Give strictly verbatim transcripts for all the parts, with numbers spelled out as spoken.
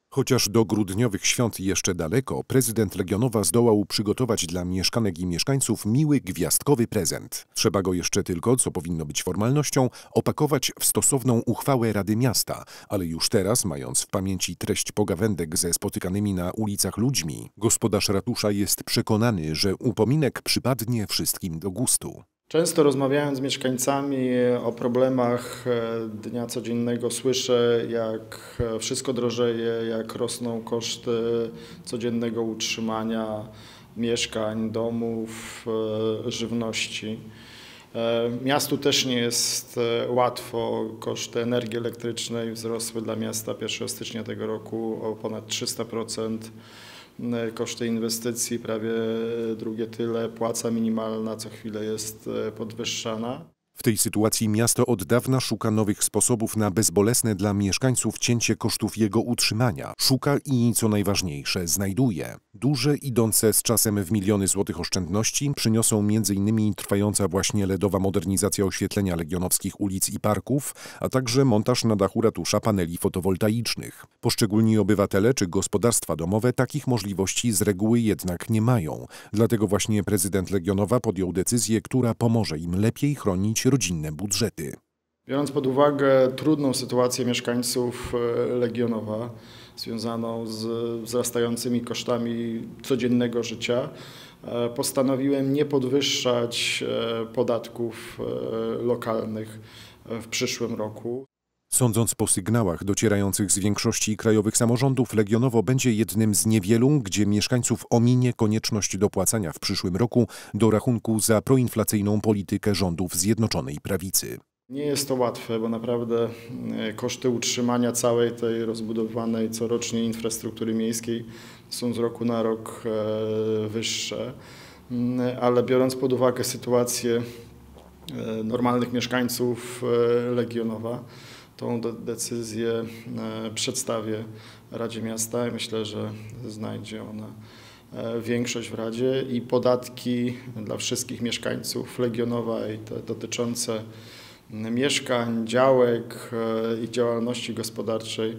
Chociaż do grudniowych świąt jeszcze daleko, prezydent Legionowa zdołał przygotować dla mieszkanek i mieszkańców miły, gwiazdkowy prezent. Trzeba go jeszcze tylko, co powinno być formalnością, opakować w stosowną uchwałę Rady Miasta, ale już teraz, mając w pamięci treść pogawędek ze spotykanymi na ulicach ludźmi, gospodarz ratusza jest przekonany, że upominek przypadnie wszystkim do gustu. Często rozmawiając z mieszkańcami o problemach dnia codziennego słyszę, jak wszystko drożeje, jak rosną koszty codziennego utrzymania mieszkań, domów, żywności. Miastu też nie jest łatwo. Koszty energii elektrycznej wzrosły dla miasta pierwszego stycznia tego roku o ponad trzysta procent. Koszty inwestycji prawie drugie tyle, płaca minimalna co chwilę jest podwyższana. W tej sytuacji miasto od dawna szuka nowych sposobów na bezbolesne dla mieszkańców cięcie kosztów jego utrzymania. Szuka i, co najważniejsze, znajduje. Duże, idące z czasem w miliony złotych oszczędności przyniosą między innymi trwająca właśnie ledowa modernizacja oświetlenia legionowskich ulic i parków, a także montaż na dachu ratusza paneli fotowoltaicznych. Poszczególni obywatele czy gospodarstwa domowe takich możliwości z reguły jednak nie mają. Dlatego właśnie prezydent Legionowa podjął decyzję, która pomoże im lepiej chronić rodzinne budżety. Biorąc pod uwagę trudną sytuację mieszkańców Legionowa związaną z wzrastającymi kosztami codziennego życia, postanowiłem nie podwyższać podatków lokalnych w przyszłym roku. Sądząc po sygnałach docierających z większości krajowych samorządów, Legionowo będzie jednym z niewielu, gdzie mieszkańców ominie konieczność dopłacania w przyszłym roku do rachunku za proinflacyjną politykę rządów Zjednoczonej Prawicy. Nie jest to łatwe, bo naprawdę koszty utrzymania całej tej rozbudowanej corocznie infrastruktury miejskiej są z roku na rok wyższe, ale biorąc pod uwagę sytuację normalnych mieszkańców Legionowa, tą decyzję przedstawię Radzie Miasta i myślę, że znajdzie ona większość w Radzie i podatki dla wszystkich mieszkańców Legionowa i te dotyczące mieszkań, działek i działalności gospodarczej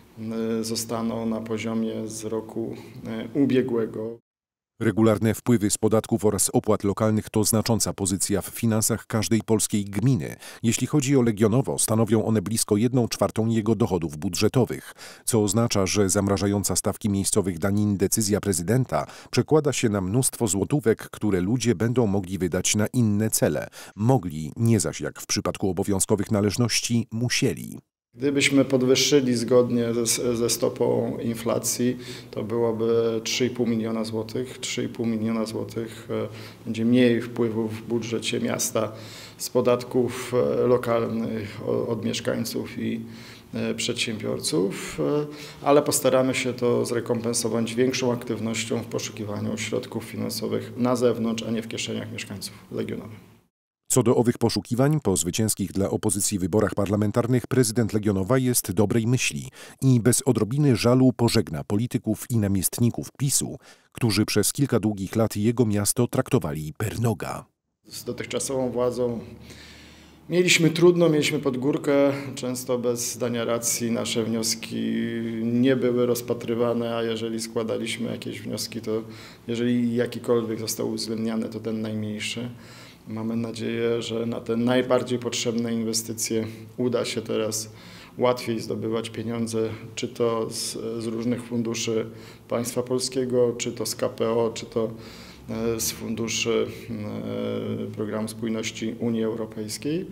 zostaną na poziomie z roku ubiegłego. Regularne wpływy z podatków oraz opłat lokalnych to znacząca pozycja w finansach każdej polskiej gminy. Jeśli chodzi o Legionowo, stanowią one blisko jedną czwartą jego dochodów budżetowych, co oznacza, że zamrażająca stawki miejscowych danin decyzja prezydenta przekłada się na mnóstwo złotówek, które ludzie będą mogli wydać na inne cele. Mogli, nie zaś jak w przypadku obowiązkowych należności, musieli. Gdybyśmy podwyższyli zgodnie ze, ze stopą inflacji, to byłoby trzy i pół miliona złotych. trzy i pół miliona złotych będzie mniej wpływów w budżecie miasta z podatków lokalnych od mieszkańców i przedsiębiorców, ale postaramy się to zrekompensować większą aktywnością w poszukiwaniu środków finansowych na zewnątrz, a nie w kieszeniach mieszkańców Legionowa. Co do owych poszukiwań, po zwycięskich dla opozycji wyborach parlamentarnych prezydent Legionowa jest dobrej myśli i bez odrobiny żalu pożegna polityków i namiestników PiSu, którzy przez kilka długich lat jego miasto traktowali per noga. Z dotychczasową władzą mieliśmy trudno, mieliśmy pod górkę, często bez zdania racji nasze wnioski nie były rozpatrywane, a jeżeli składaliśmy jakieś wnioski, to jeżeli jakikolwiek został uwzględniany, to ten najmniejszy. Mamy nadzieję, że na te najbardziej potrzebne inwestycje uda się teraz łatwiej zdobywać pieniądze, czy to z, z różnych funduszy państwa polskiego, czy to z K P O, czy to z funduszy Programu Spójności Unii Europejskiej.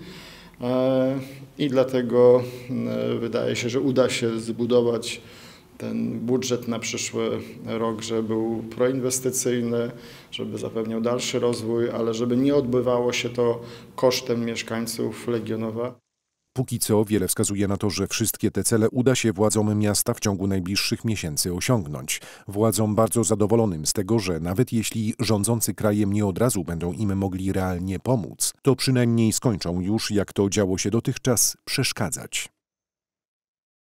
I dlatego wydaje się, że uda się zbudować ten budżet na przyszły rok, żeby był proinwestycyjny, żeby zapewniał dalszy rozwój, ale żeby nie odbywało się to kosztem mieszkańców Legionowa. Póki co wiele wskazuje na to, że wszystkie te cele uda się władzom miasta w ciągu najbliższych miesięcy osiągnąć. Władzom bardzo zadowolonym z tego, że nawet jeśli rządzący krajem nie od razu będą im mogli realnie pomóc, to przynajmniej skończą już, jak to działo się dotychczas, przeszkadzać.